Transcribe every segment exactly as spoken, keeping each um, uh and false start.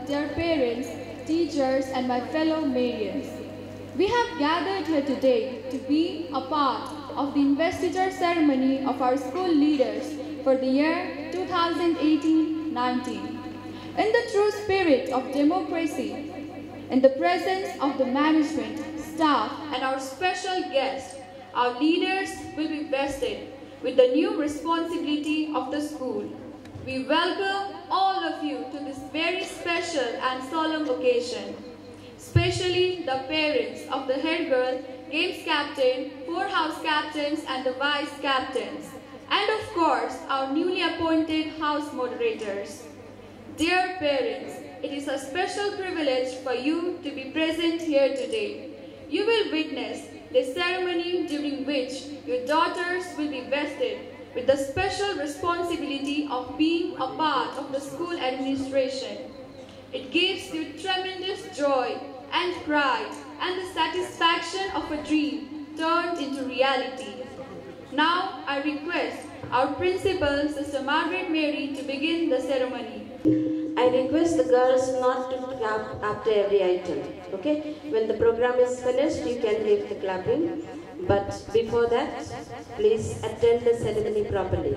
dear parents, teachers, and my fellow Marians. We have gathered here today to be a part of the investiture ceremony of our school leaders for the year two thousand eighteen nineteen. In the true spirit of democracy, in the presence of the management, staff, and our special guest, our leaders will be vested with the new responsibility of the school. We welcome all of you to this very special and solemn occasion, especially the parents of the head girl, games captain, four house captains, and the vice captains, and of course our newly appointed house moderators. Dear parents, it is a special privilege for you to be present here today. You will witness the ceremony during which your daughters will be vested with the special responsibility of being a part of the school administration. It gives you tremendous joy and pride and the satisfaction of a dream turned into reality. Now I request our principal, Sister Margaret Mary, to begin the ceremony. I request the girls not to clap after every item, okay? When the program is finished, you can give the clapping. But before that, please attend the ceremony properly.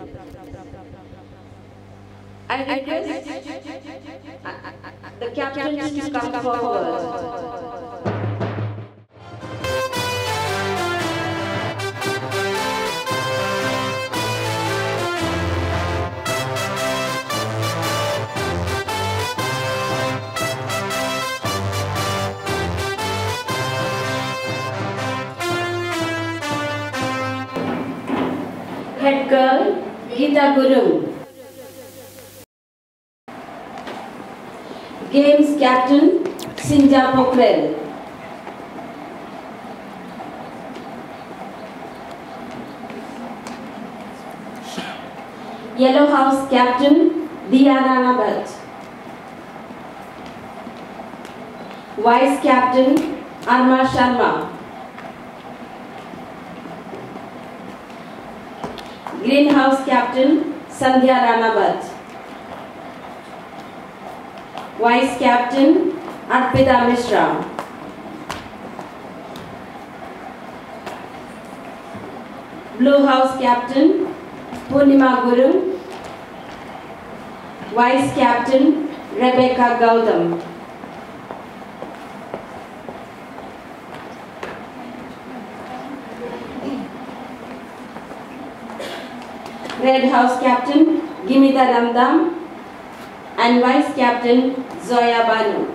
I request the captains to come forward. Head girl, Gita Guru. Games captain, Sinja Pokrel. Yellow house captain, Diana Bhatt. Vice captain, Arma Sharma. Greenhouse captain, Sandhya Ranabat. Vice captain, Arpita Mishra. Blue house captain, Purnima Guru. Vice captain, Rebecca Gautam. Red house captain, Gimita Ramdam, and vice captain, Zoya Banu.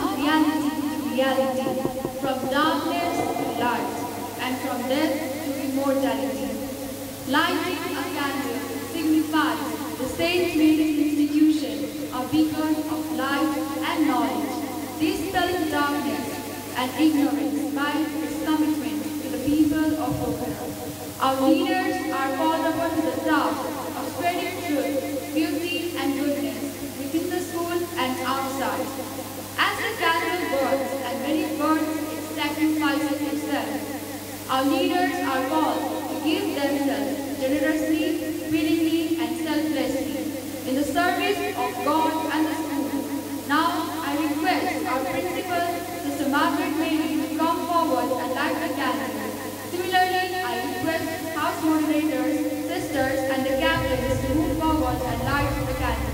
reality, from darkness to light, and from death to immortality. Lighting a candle signifies the Saint Mary's institution, a beacon of light and knowledge. This dispels darkness and ignorance by its commitment to the people of POKHARA. Our leaders are called upon to the task of spreading truth, beauty and goodness within the school and outside. As the candle burns and when it burns, it sacrifices itself. Our leaders are called to give themselves generously, willingly and selflessly in the service of God and the school. Now I request our principal, Sister Margaret Mary, to come forward and light the candle. Similarly, I request house moderators, sisters and the captains to move forward and light the candle.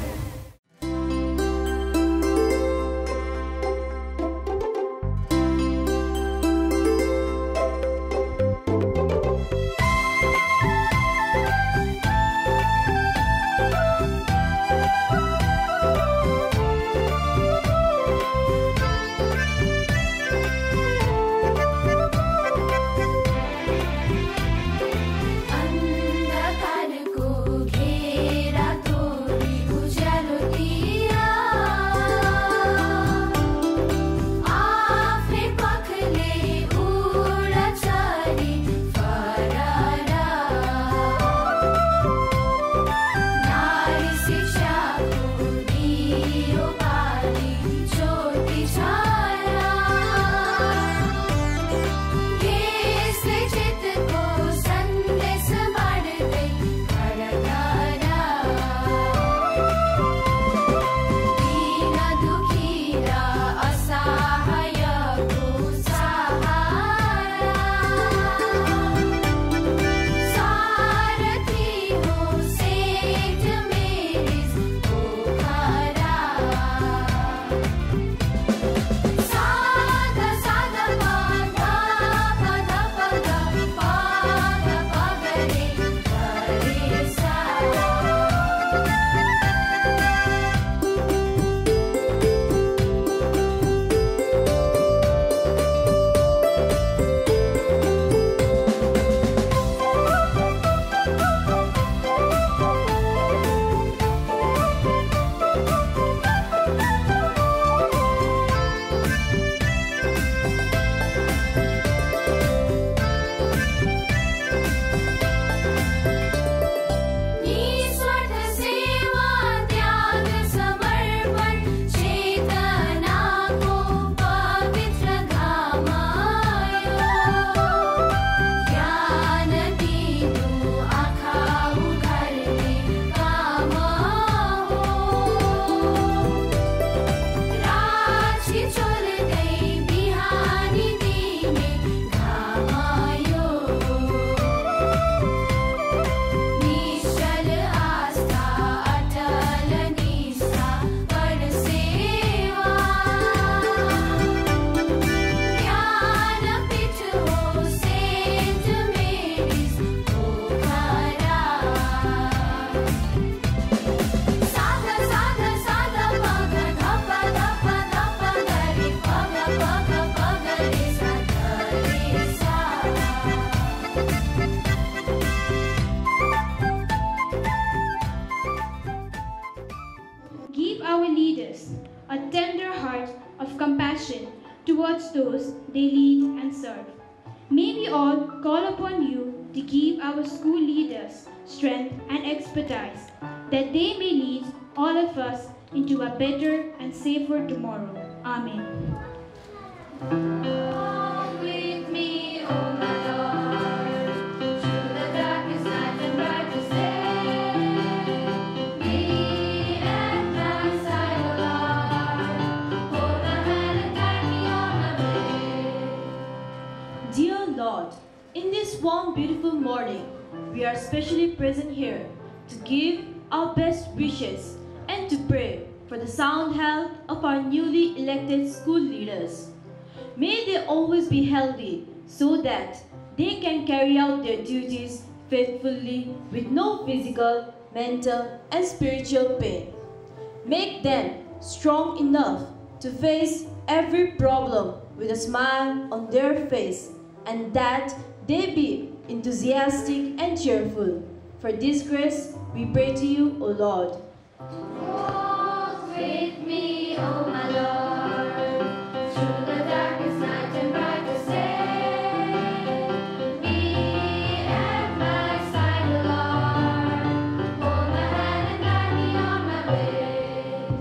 a tender heart of compassion towards those they lead and serve. May we all call upon you to give our school leaders strength and expertise, that they may lead all of us into a better and safer tomorrow. Amen. Dear Lord, in this warm, beautiful morning, we are specially present here to give our best wishes and to pray for the sound health of our newly elected school leaders. May they always be healthy so that they can carry out their duties faithfully with no physical, mental, and spiritual pain. Make them strong enough to face every problem with a smile on their face and that they be enthusiastic and cheerful. For this grace, we pray to you, O Lord. Walk with me, O my Lord, through the darkest night and brightest day. Be at my side, O Lord, hold my hand and guide me on my way.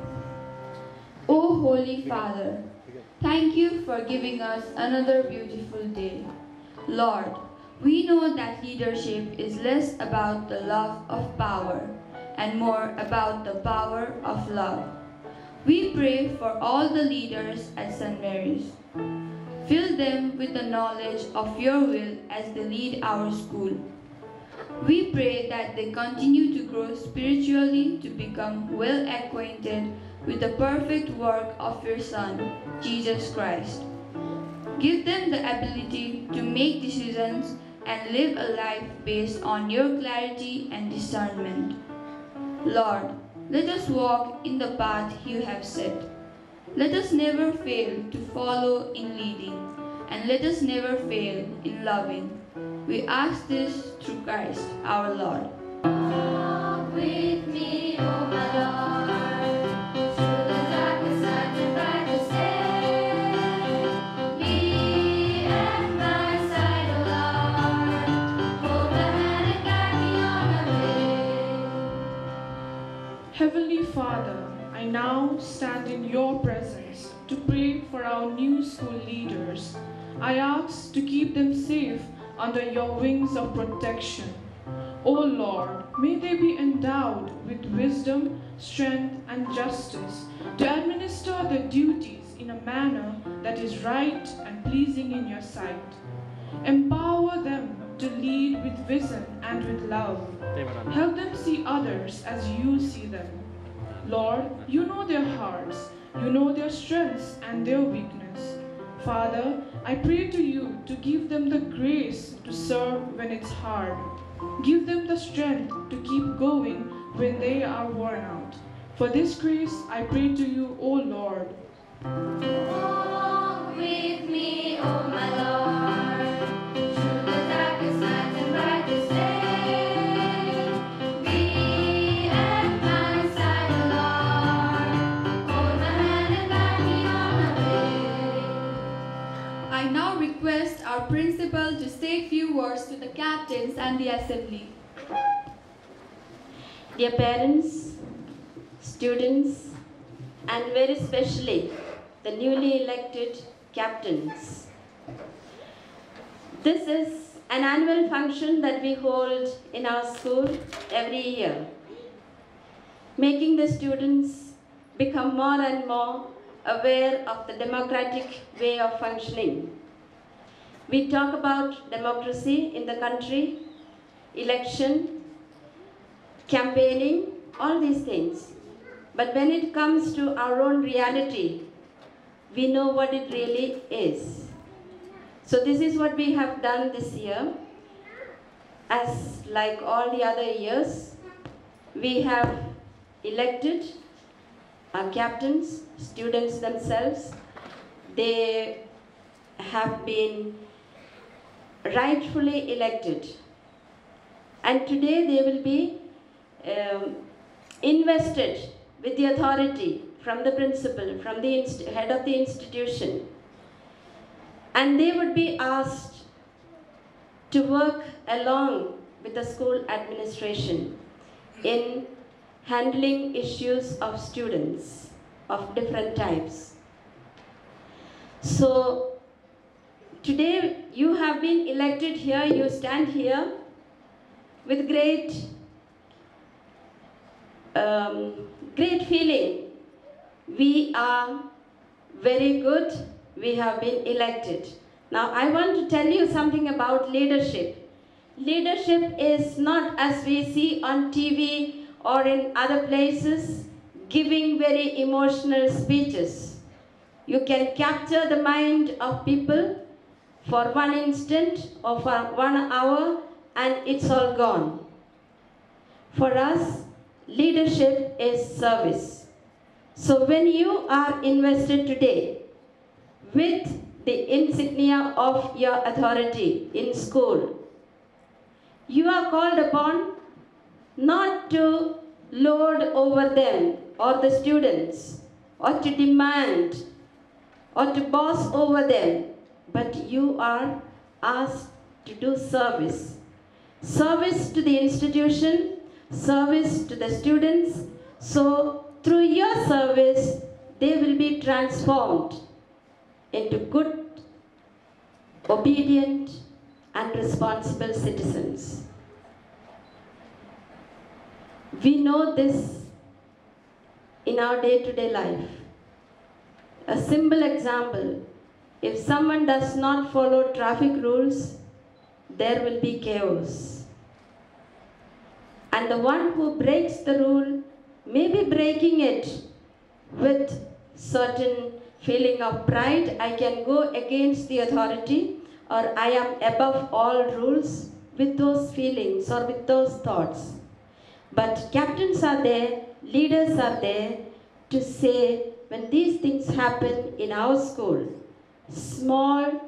O Holy Father, thank you for giving us another beautiful day. Lord, we know that leadership is less about the love of power and more about the power of love. We pray for all the leaders at Saint Mary's. Fill them with the knowledge of your will as they lead our school. We pray that they continue to grow spiritually to become well acquainted with the perfect work of your Son, Jesus Christ. Give them the ability to make decisions and live a life based on your clarity and discernment. Lord, let us walk in the path you have set. Let us never fail to follow in leading, and let us never fail in loving. We ask this through Christ our Lord. Walk with me, O my Lord, through the darkest night and brightest day. Be at my side, O Lord, hold my hand and guide me on my way. Heavenly Father, I now stand in your presence to pray for our new school leaders. I ask to keep them safe under your wings of protection. O Lord, may they be endowed with wisdom, strength, and justice to administer their duties in a manner that is right and pleasing in your sight. Empower them to lead with vision and with love. Help them see others as you see them. Lord, you know their hearts, you know their strengths and their weakness. Father, I pray to you to give them the grace to serve when it's hard. Give them the strength to keep going when they are worn out. For this grace, I pray to you, O Lord. Walk with me, O my Lord, through the darkest night and brightest day. Be at my side, O Lord, hold my hand and guide me on my way. I now request our principal to say a few words to the captains and the assembly. Dear parents, students, and very especially the newly elected captains. This is an annual function that we hold in our school every year, making the students become more and more aware of the democratic way of functioning. We talk about democracy in the country, election, campaigning, all these things. But when it comes to our own reality, we know what it really is. So this is what we have done this year. As like all the other years, we have elected our captains, students themselves. They have been rightfully elected. And today they will be um, invested with the authority from the principal, from the head of the institution. And they would be asked to work along with the school administration in handling issues of students of different types. So today you have been elected here, you stand here with great, um, great feeling. We are very good, we have been elected. Now I want to tell you something about leadership. Leadership is not as we see on T V or in other places, giving very emotional speeches. You can capture the mind of people for one instant or for one hour and it's all gone. For us, leadership is service. So when you are invested today with the insignia of your authority in school. You are called upon not to lord over them or the students, or to demand, or to boss over them, but you are asked to do service. Service to the institution, service to the students, so through your service, they will be transformed into good, obedient, and responsible citizens. We know this in our day-to-day life. A simple example, if someone does not follow traffic rules, there will be chaos. And the one who breaks the rule may be breaking it with certain feeling of pride. I can go against the authority, or I am above all rules, with those feelings or with those thoughts. But captains are there, leaders are there to say, when these things happen in our school, small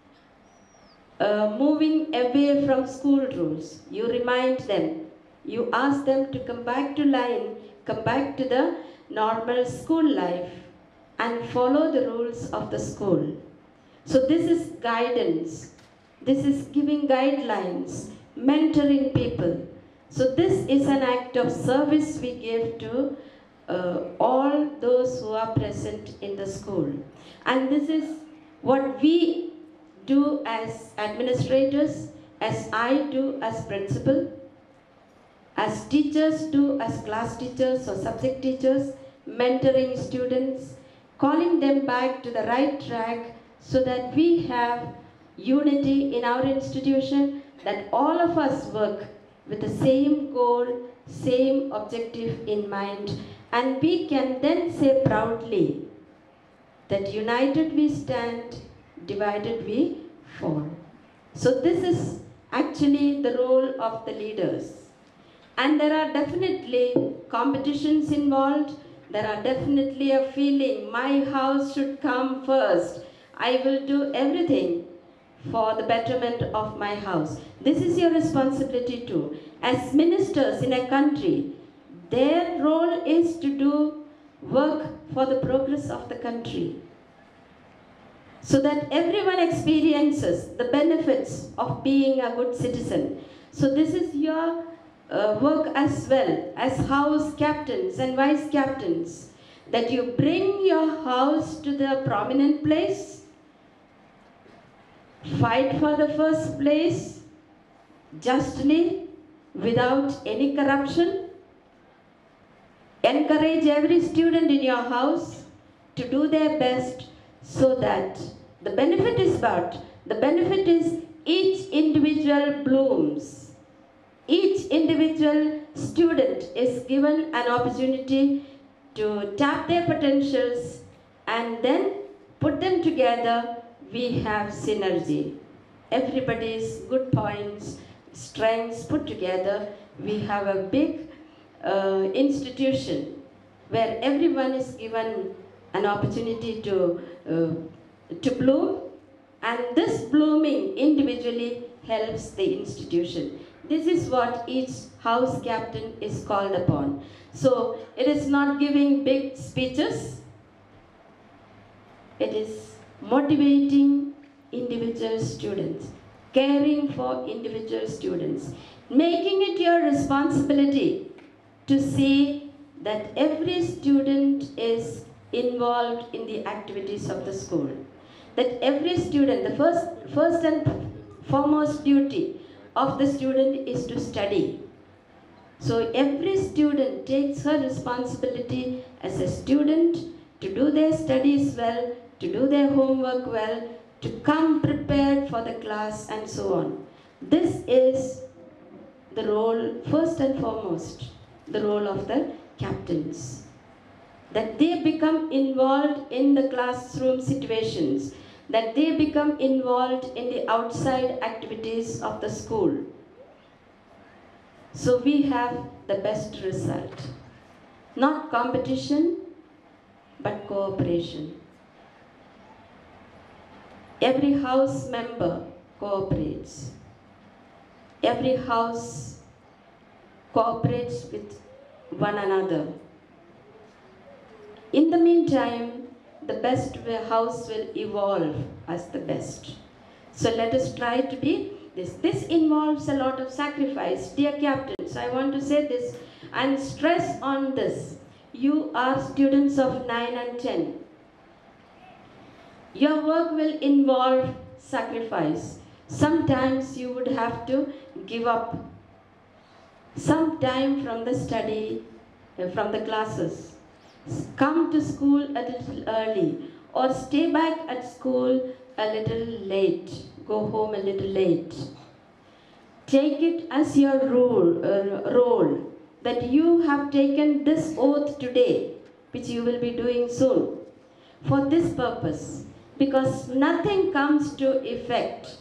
uh, moving away from school rules, you remind them, you ask them to come back to line, come back to the normal school life and follow the rules of the school. So this is guidance, this is giving guidelines, mentoring people. So this is an act of service we give to uh, all those who are present in the school. And this is what we do as administrators, as I do as principal, as teachers do as class teachers or subject teachers, mentoring students, calling them back to the right track so that we have unity in our institution, that all of us work with the same goal, same objective in mind, and we can then say proudly that united we stand, divided we fall. So this is actually the role of the leaders. And there are definitely competitions involved. There are definitely a feeling, my house should come first. I will do everything for the betterment of my house. This is your responsibility too. As ministers in a country, their role is to do work for the progress of the country, so that everyone experiences the benefits of being a good citizen. So this is your uh, work as well as house captains and vice captains, that you bring your house to the prominent place, fight for the first place justly, without any corruption, encourage every student in your house to do their best, so that the benefit is what? The benefit is each individual blooms. Each individual student is given an opportunity to tap their potentials and then put them together. We have synergy. Everybody's good points, strengths put together. We have a big uh, institution where everyone is given an opportunity to, uh, to bloom, and this blooming individually helps the institution. This is what each house captain is called upon. So it is not giving big speeches, it is motivating individual students, caring for individual students, making it your responsibility to see that every student is involved in the activities of the school. That every student, the first, first and foremost duty of the student is to study. So every student takes her responsibility as a student to do their studies well, to do their homework well, to come prepared for the class and so on. This is the role, first and foremost, the role of the captains. That they become involved in the classroom situations, that they become involved in the outside activities of the school. So we have the best result. Not competition, but cooperation. Every house member cooperates. Every house cooperates with one another. In the meantime, the best house will evolve as the best. So let us try to be this. This involves a lot of sacrifice. Dear captains, I want to say this and stress on this. You are students of nine and ten. Your work will involve sacrifice. Sometimes you would have to give up some time from the study, uh, from the classes. Come to school a little early or stay back at school a little late. Go home a little late. Take it as your rule, uh, role that you have taken this oath today, which you will be doing soon, for this purpose, because nothing comes to effect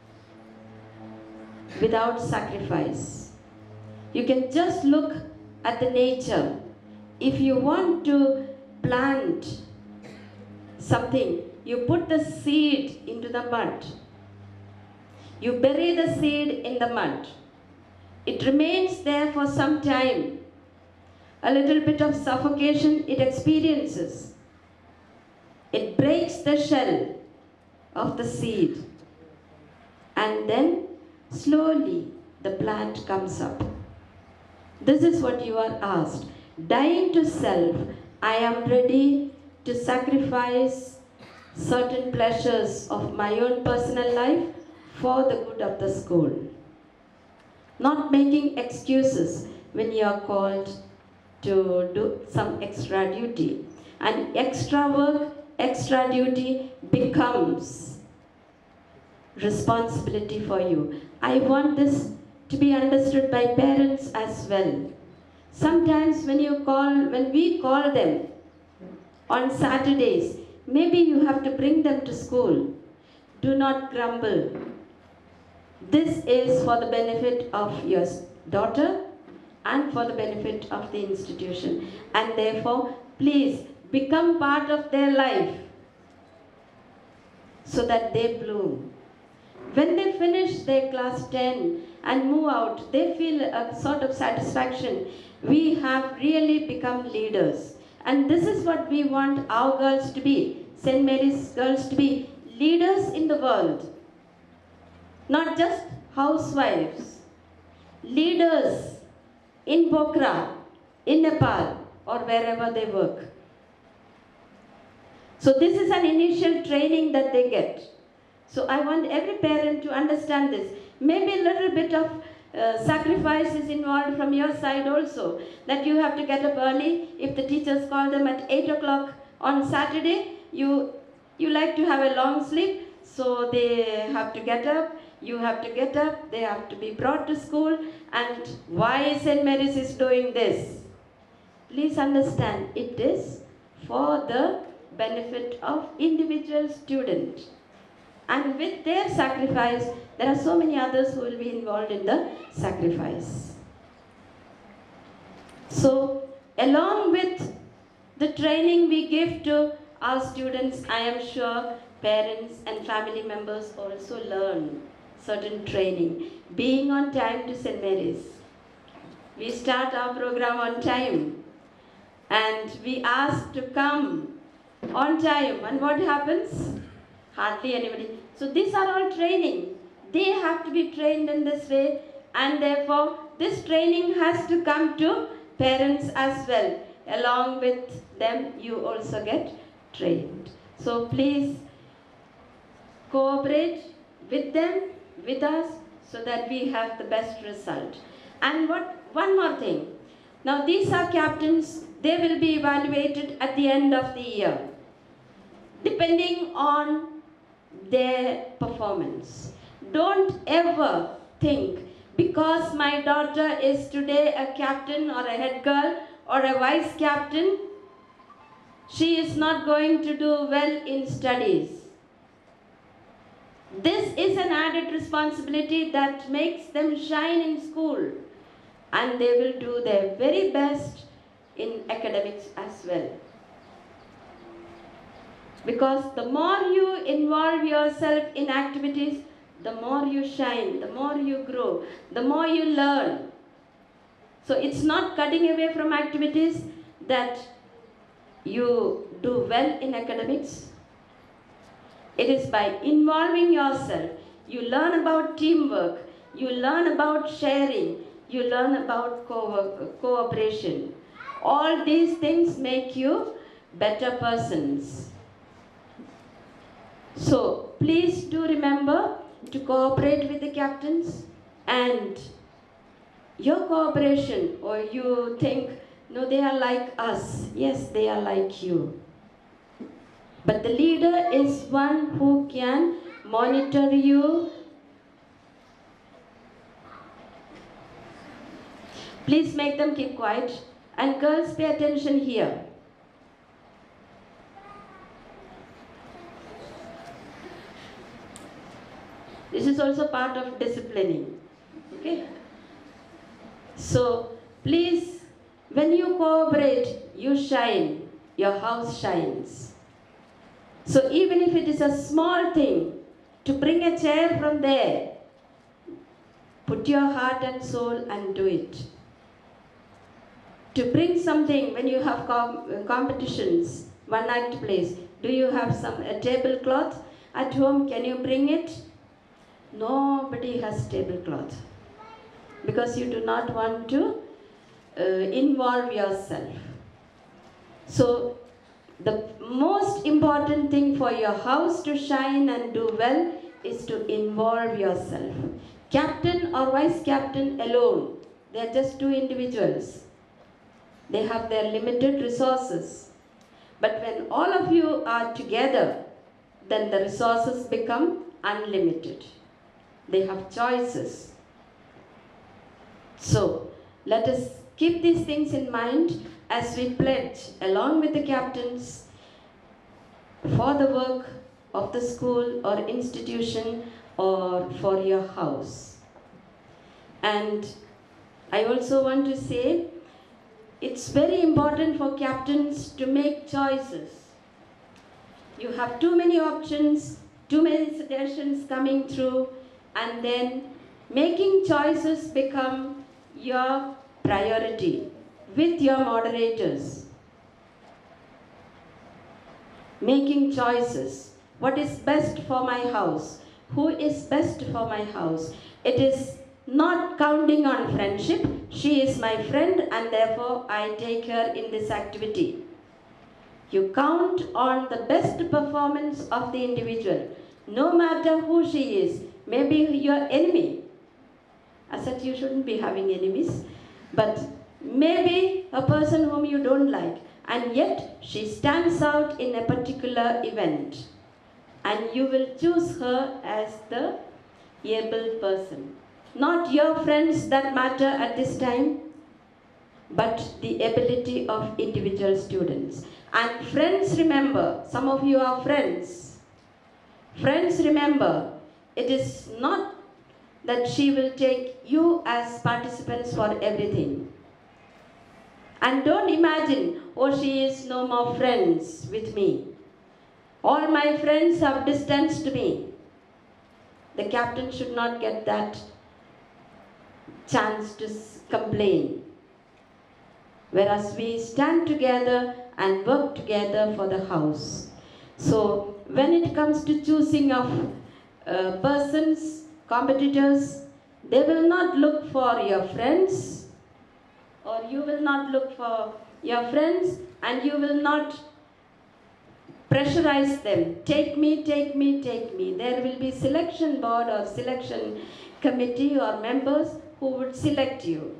without sacrifice. You can just look at the nature. If you want to plant something, you put the seed into the mud. You bury the seed in the mud. It remains there for some time. A little bit of suffocation it experiences. It breaks the shell of the seed. And then slowly the plant comes up. This is what you are asked. Dying to self, I am ready to sacrifice certain pleasures of my own personal life for the good of the school. Not making excuses when you are called to do some extra duty. And extra work, extra duty becomes responsibility for you. I want this to be understood by parents as well. Sometimes when you call, when we call them on Saturdays, maybe you have to bring them to school. Do not grumble. This is for the benefit of your daughter and for the benefit of the institution. And therefore, please become part of their life so that they bloom. When they finish their class ten and move out, they feel a sort of satisfaction. We have really become leaders. And this is what we want our girls to be, Saint Mary's girls to be, leaders in the world. Not just housewives, leaders in Pokhara, in Nepal, or wherever they work. So this is an initial training that they get. So I want every parent to understand this. Maybe a little bit of uh, sacrifice is involved from your side also. That you have to get up early. If the teachers call them at eight o'clock on Saturday, you, you like to have a long sleep. So they have to get up. You have to get up. They have to be brought to school. And why Saint Mary's is doing this? Please understand, it is for the benefit of individual student. And with their sacrifice, there are so many others who will be involved in the sacrifice. So, along with the training we give to our students, I am sure parents and family members also learn certain training. Being on time to Saint Mary's. We start our program on time. And we ask to come on time. And what happens? Hardly anybody. So these are all training. They have to be trained in this way, and therefore this training has to come to parents as well. Along with them, you also get trained. So please cooperate with them, with us, so that we have the best result. And what one more thing. Now these are captains. They will be evaluated at the end of the year, depending on their performance. Don't ever think, because my daughter is today a captain or a head girl or a vice captain, she is not going to do well in studies. This is an added responsibility that makes them shine in school, and they will do their very best in academics as well. Because the more you involve yourself in activities, the more you shine, the more you grow, the more you learn. So it's not cutting away from activities that you do well in academics. It is by involving yourself. You learn about teamwork, you learn about sharing, you learn about co cooperation. All these things make you better persons. So please do remember to cooperate with the captains, and your cooperation, or you think, no, they are like us. Yes, they are like you. But the leader is one who can monitor you. Please make them keep quiet. And girls, pay attention here. This is also part of disciplining. Okay? So, please, when you cooperate, you shine. Your house shines. So even if it is a small thing, to bring a chair from there, put your heart and soul and do it. To bring something when you have com competitions, one act plays, do you have some a tablecloth at home? Can you bring it? Nobody has tablecloth because you do not want to uh, involve yourself. So the most important thing for your house to shine and do well is to involve yourself. Captain or vice captain alone, they are just two individuals. They have their limited resources. But when all of you are together, then the resources become unlimited. They have choices. So, let us keep these things in mind as we pledge, along with the captains, for the work of the school or institution or for your house. And I also want to say, it's very important for captains to make choices. You have too many options, too many suggestions coming through, and then making choices become your priority with your moderators. Making choices. What is best for my house? Who is best for my house? It is not counting on friendship. She is my friend and therefore I take her in this activity. You count on the best performance of the individual, no matter who she is. Maybe your enemy. I said you shouldn't be having enemies, but maybe a person whom you don't like, and yet she stands out in a particular event, and you will choose her as the able person. Not your friends that matter at this time, but the ability of individual students. And friends, remember, some of you are friends. Friends, remember, it is not that she will take you as participants for everything. And don't imagine, oh, she is no more friends with me. All my friends have distanced me. The captain should not get that chance to complain. Whereas we stand together and work together for the house. So when it comes to choosing of uh, persons, competitors, they will not look for your friends, or you will not look for your friends, and you will not pressurize them. Take me, take me, take me. There will be selection board or selection committee or members who would select you.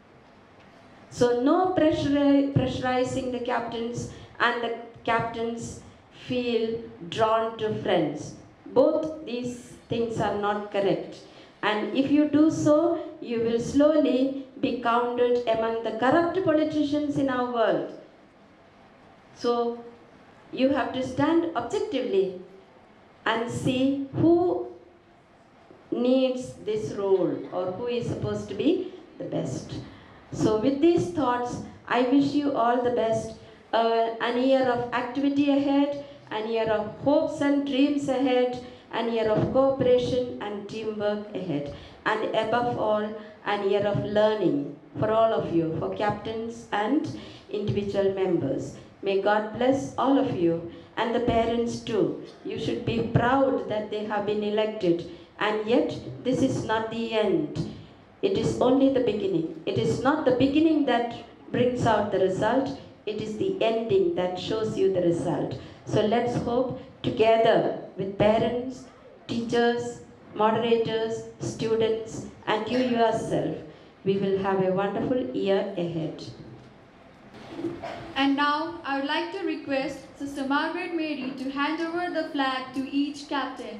So no pressure, pressurizing the captains, and the captains feel drawn to friends. Both these things are not correct. And if you do so, you will slowly be counted among the corrupt politicians in our world. So you have to stand objectively and see who needs this role or who is supposed to be the best. So with these thoughts, I wish you all the best, uh, an year of activity ahead, an year of hopes and dreams ahead, an year of cooperation and teamwork ahead, and above all, an year of learning for all of you, for captains and individual members. May God bless all of you and the parents too. You should be proud that they have been elected, and yet this is not the end. It is only the beginning. It is not the beginning that brings out the result, it is the ending that shows you the result. So let's hope together with parents, teachers, moderators, students, and you yourself, we will have a wonderful year ahead. And now, I would like to request Sister Margaret Mary to hand over the flag to each captain.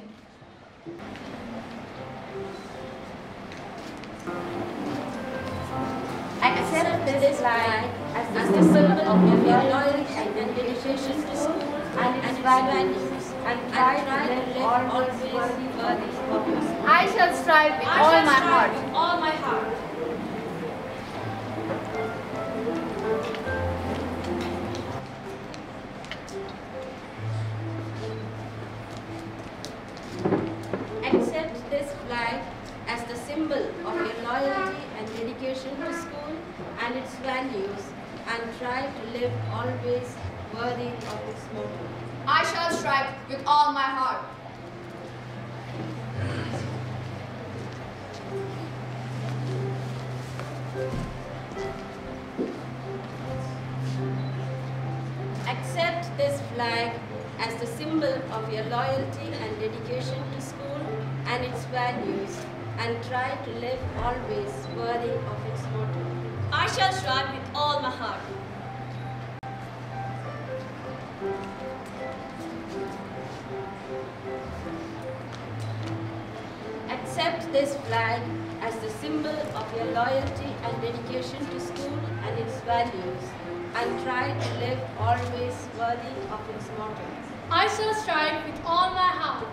Accept this flag as the symbol of your loyalty and dedication to school and its values, and try to live always worthy of yourself. I shall strive with all my heart. all my heart. Accept this flag as the symbol of your loyalty and dedication to school and its values, and try to live always worthy of its motto. I shall strive with all my heart. Accept this flag as the symbol of your loyalty and dedication to school and its values, and try to live always worthy of its motto. I shall strive with all my heart. Accept this flag as the symbol of your loyalty and dedication to school and its values, and try to live always worthy of its motto. I shall strive with all my heart.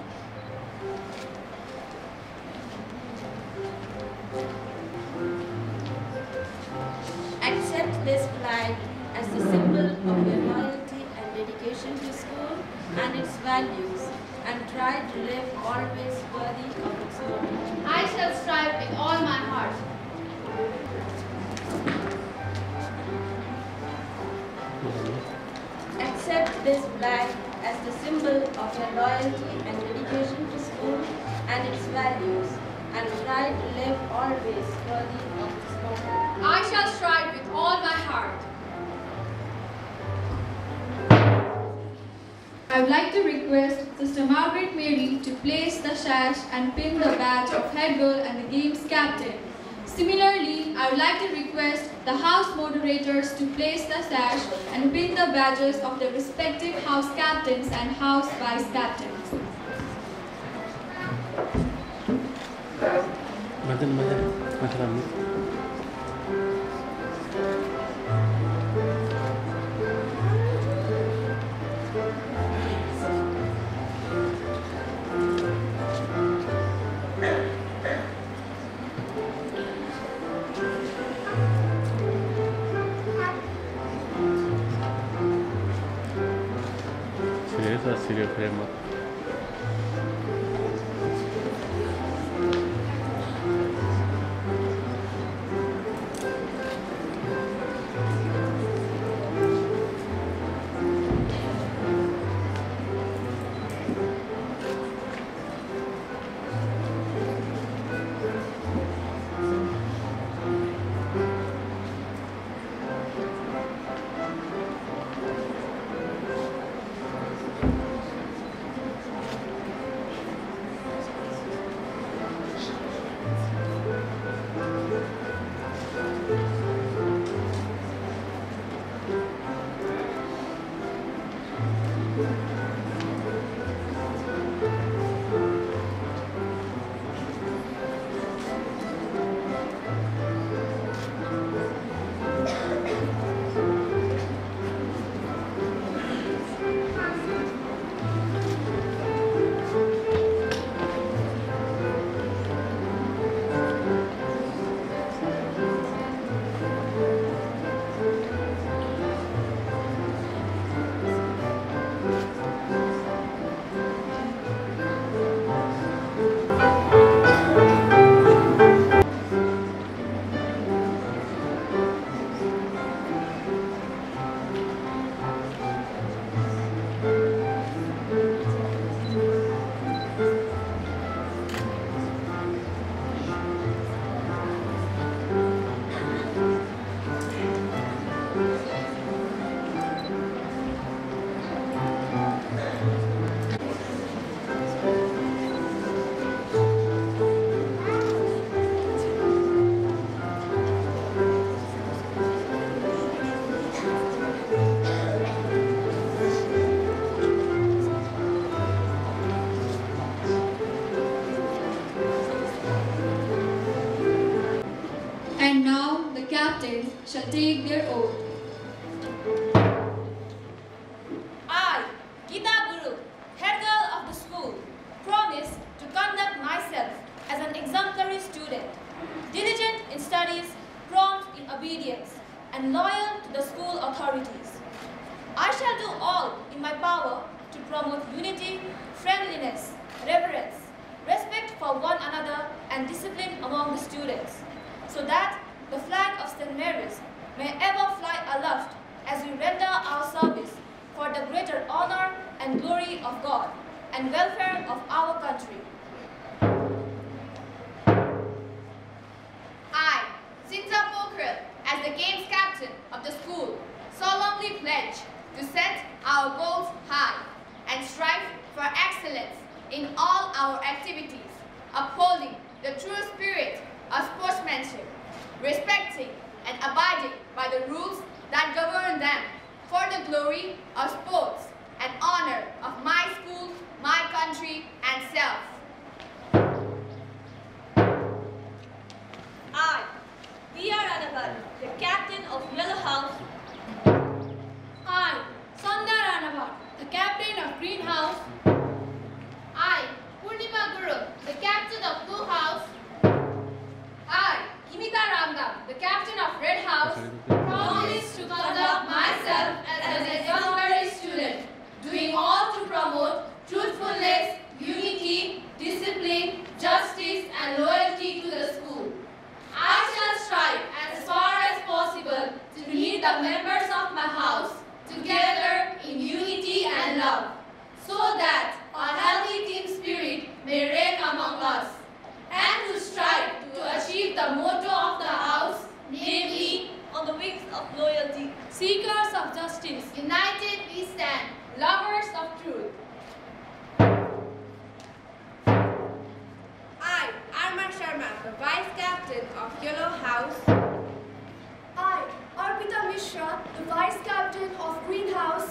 Accept this flag as the symbol of your loyalty and dedication to school and its values, and try to live always worthy of its motto. I shall strive with all my heart. Accept this flag as the symbol of your loyalty and dedication to school and its values, and try to live always worthy of its motto. I shall strive with all my heart. I would like to request Sister Margaret Mary to place the sash and pin the badge of head girl and the game's captain. Similarly, I would like to request the house moderators to place the sash and pin the badges of the respective house captains and house vice captains. Madam, madam, madam. Seriously, seriously, And now the captains shall take their oath. I, Gita Guru, head girl of the school, promise to conduct myself as an exemplary student, diligent in studies, prompt in obedience, and loyal to the school authorities. I shall do all in my power to promote unity, friendliness, reverence, respect for one another, and discipline among the students, so that the flag of Saint Mary's may ever fly aloft as we render our service for the greater honor and glory of God and welfare of our country. I, Sinta POKHARA, as the games captain of the school, solemnly pledge to set our goals high and strive for excellence in all our activities, upholding the true spirit of sportsmanship, respecting and abiding by the rules that govern them for the glory of sports and honor of my school, my country, and self. I, Diya Ranavar, the captain of Yellow House. I, Sandhya Ranavar, the captain of Green House. I, Purnima Guru, the captain of Blue House. I, Himita Ramdam, the captain of Red House, promise to conduct myself as an exemplary student, doing all to promote truthfulness, unity, discipline, justice, and loyalty to the school. I shall strive as far as possible to lead the members of my house together in unity and love, so that a healthy team spirit may reign among us, and to strive to achieve the motto of the house, namely, On the wings of loyalty, seekers of justice, united we stand, lovers of truth. I, Arma Sharma, the vice captain of Yellow House. I, Arpita Mishra, the vice captain of Green House.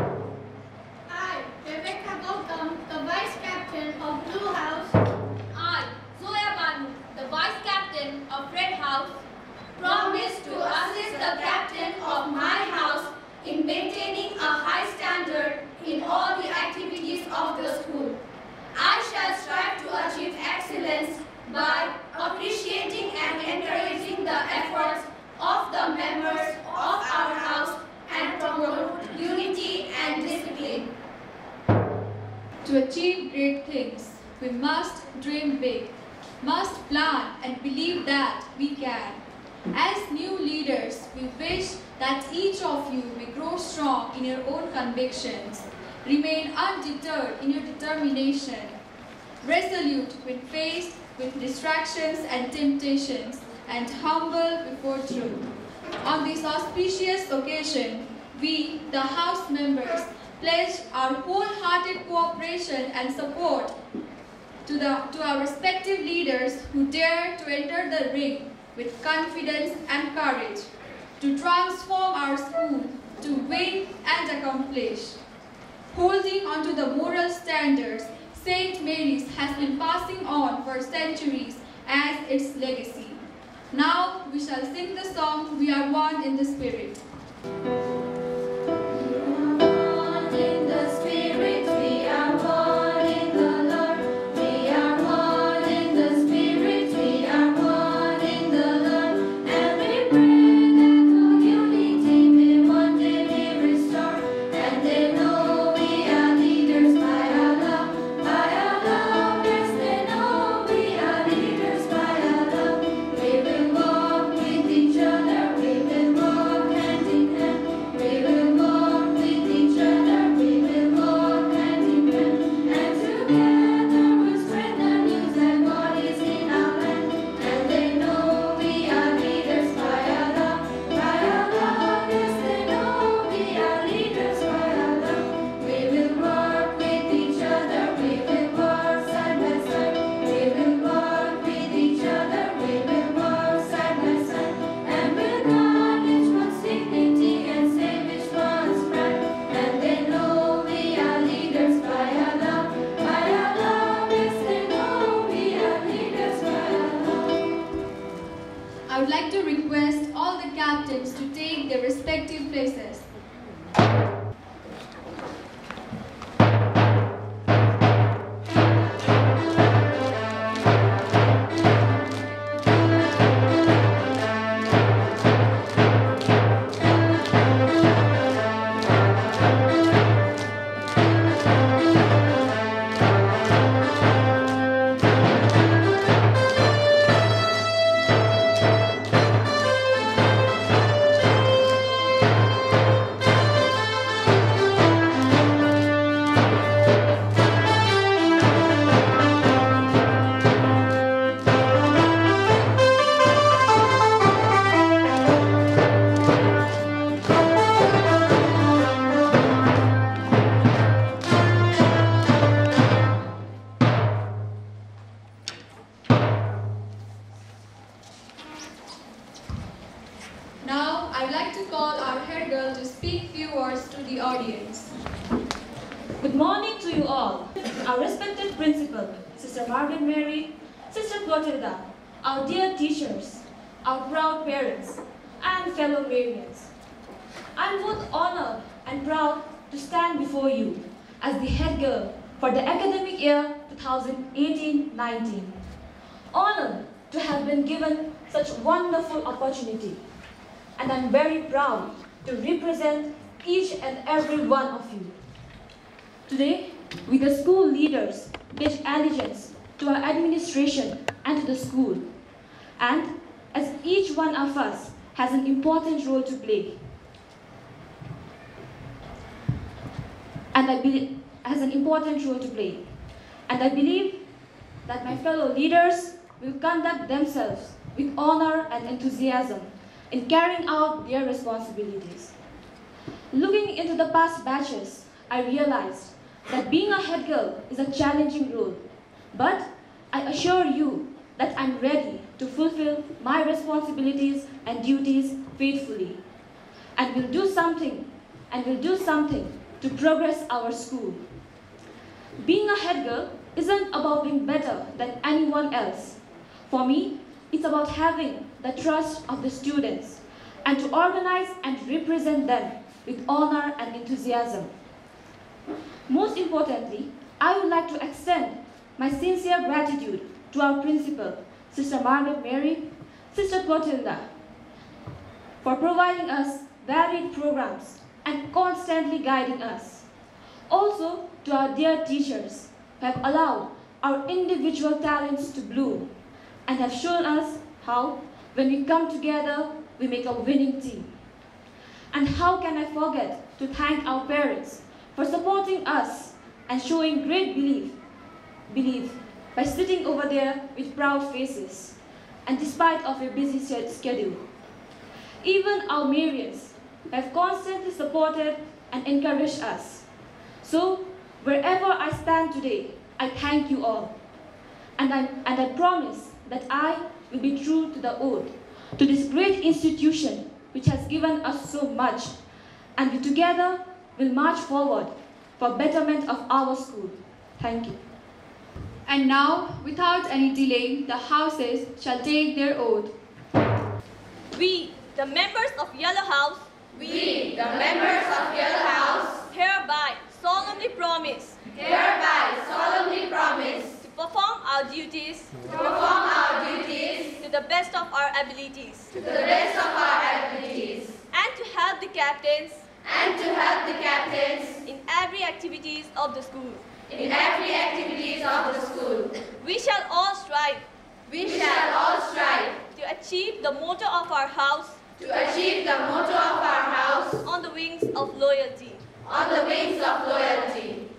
I, Rebecca Gautam, the vice captain of Blue House. I, Zoya Banu, the vice captain of Red House, Promise to assist the captain of my house in maintaining a high standard in all the activities of the school. I shall strive to achieve excellence by appreciating and encouraging the efforts of the members of our house and promote unity and discipline. To achieve great things, we must dream big, must plan and believe that we can. As new leaders, we wish that each of you may grow strong in your own convictions, remain undeterred in your determination, resolute when faced with distractions and temptations, and humble before truth. On this auspicious occasion, we, the House members, pledge our wholehearted cooperation and support to, the, to our respective leaders who dare to enter the ring with confidence and courage, to transform our school, to win and accomplish. Holding on to the moral standards Saint Mary's has been passing on for centuries as its legacy. Now we shall sing the song, We Are One in the Spirit. We I would like to request all the captains to take their respective places. Now, I would like to call our head girl to speak few words to the audience. Good morning to you all. Our respected principal, Sister Margaret Mary, Sister Clotilda, our dear teachers, our proud parents, and fellow Marians. I am both honored and proud to stand before you as the head girl for the academic year two thousand eighteen nineteen. Honored to have been given such wonderful opportunity. And I'm very proud to represent each and every one of you. Today, we the school leaders pledge allegiance to our administration and to the school. And as each one of us has an important role to play, and I believe has an important role to play, and I believe that my fellow leaders will conduct themselves with honor and enthusiasm in carrying out their responsibilities. Looking into the past batches, I realized that being a head girl is a challenging role, but I assure you that I'm ready to fulfill my responsibilities and duties faithfully, and will do something, and will do something to progress our school. Being a head girl isn't about being better than anyone else. For me, it's about having the trust of the students and to organize and represent them with honor and enthusiasm. Most importantly, I would like to extend my sincere gratitude to our principal, Sister Margaret Mary, Sister Clotilda, for providing us varied programs and constantly guiding us. Also to our dear teachers who have allowed our individual talents to bloom and have shown us how, when we come together, we make a winning team. And how can I forget to thank our parents for supporting us and showing great belief, belief by sitting over there with proud faces, and despite of a busy schedule. Even our Marians have constantly supported and encouraged us. So, wherever I stand today, I thank you all. And I, and I promise that I will be true to the oath, to this great institution which has given us so much, and we together will march forward for betterment of our school. Thank you. And now, without any delay, the houses shall take their oath. We, the members of Yellow House, We, the members of Yellow House, hereby solemnly promise, hereby solemnly promise to perform our duties, to perform our duties to the best of our abilities, to the best of our abilities, and to help the captains, and to help the captains in every activities of the school. in every activities of the school. We shall all strive We shall all strive to achieve the motto of our house, to achieve the motto of our house on the wings of loyalty. on the wings of loyalty.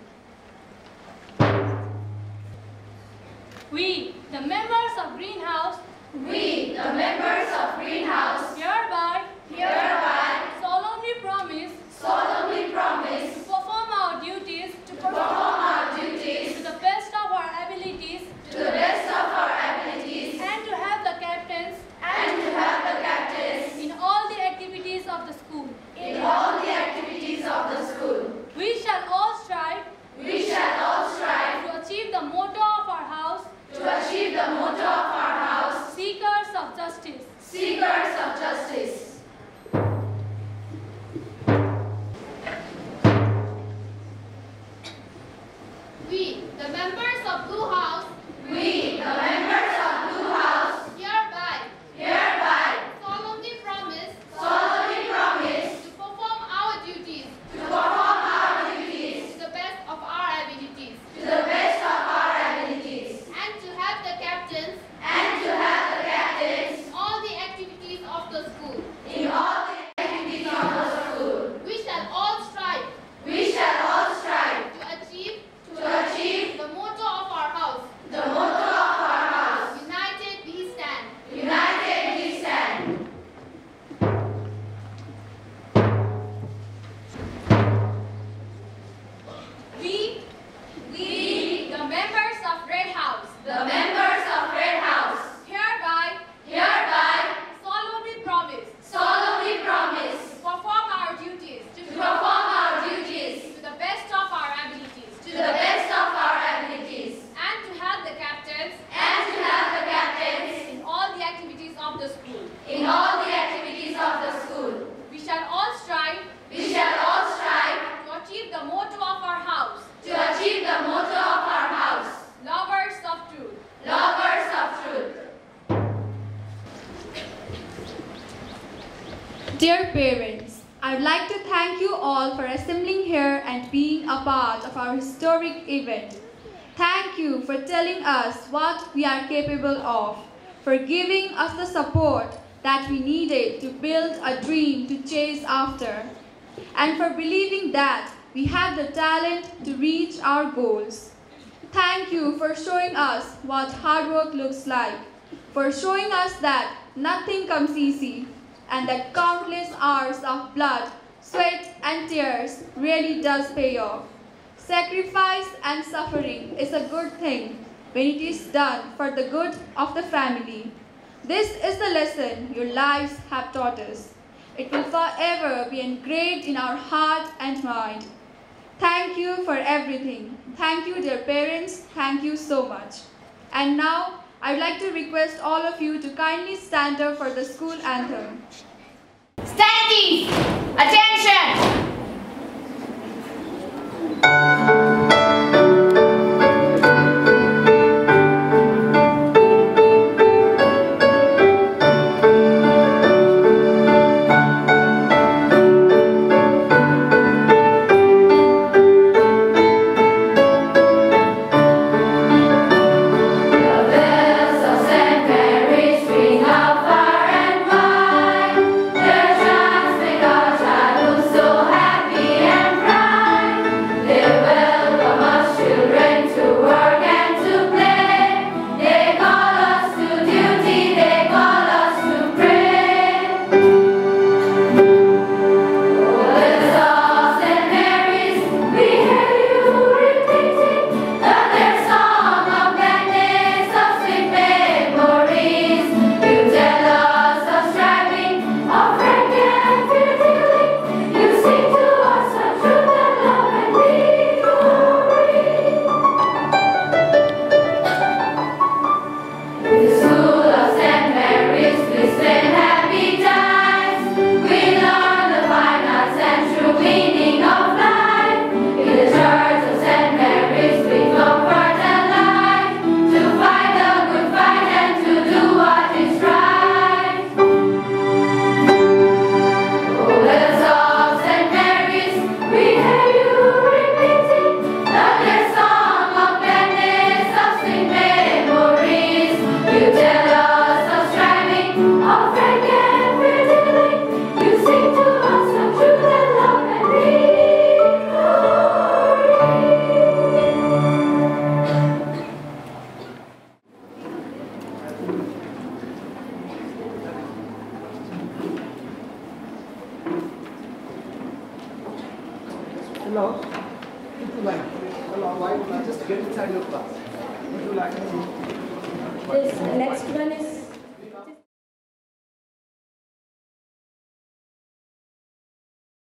We, the members of Greenhouse, We, the members of Greenhouse, hereby, hereby solemnly promise solemnly promise to perform our duties to to perform our duties to the best of our abilities to the best of our abilities and to help the captains and to help the captains in all the activities of the school. in all the activities of the school. We shall all strive We shall all strive to achieve the motto of our house, to achieve the motto of our house, seekers of justice. seekers of justice. We, the members of Blue House, We, the members of Blue House, hereby, hereby solemnly promise solemnly promise to perform our duties to perform our duties to the best of our abilities, to the best of our abilities, and to have the captains and to have the captains in all the activities of the school. in all the activities of the school. We shall all strive We shall all strive to achieve to achieve the motto of our house. the motto of our house. United we stand. United we stand. We, we, the members of Red House, The members of Red House hereby hereby solemnly promise solemnly promise to perform our duties to perform our duties to the best of our abilities, to the best of our abilities, and to help the captains and to have the captains in all the activities of the school. in all the activities of the school. We shall all strive We shall all strive to achieve the motto of our house, to achieve the motto of our house, lovers of truth. lovers of truth. Dear parents, I'd like to thank you all for assembling here and being a part of our historic event. Thank you for telling us what we are capable of, for giving us the support that we needed to build a dream to chase after, and for believing that we have the talent to reach our goals. Thank you for showing us what hard work looks like, for showing us that nothing comes easy, and that countless hours of blood, sweat, and tears really does pay off. Sacrifice and suffering is a good thing when it is done for the good of the family. This is the lesson your lives have taught us. It will forever be engraved in our heart and mind. Thank you for everything. Thank you, dear parents. Thank you so much. And now, I would like to request all of you to kindly stand up for the school anthem. Standing! Attention! So happy and bright, they welcome us children to work and to play. They call us to duty, they call us to pray. Oh, let us and Marys, we hear you repeating the their song of gladness, of sweet memories. You tell us of striving, of rank and fear. You sing to us of truth and love and victory. In the school of Saint Mary's, we spend happy times. We learn the fine arts and true meaning of life. In the church of Saint Mary's, we comfort and light to fight the good fight and to do what is right. Oh, let us all Saint Mary's, we hear you repeating the dear song of gladness, of sweet memories. You tell us of striving, of rank and fear. You sing to us of truth and love and victory. Hello. Would you like? Hello, why would I just get inside your class? Would you like to? This next one is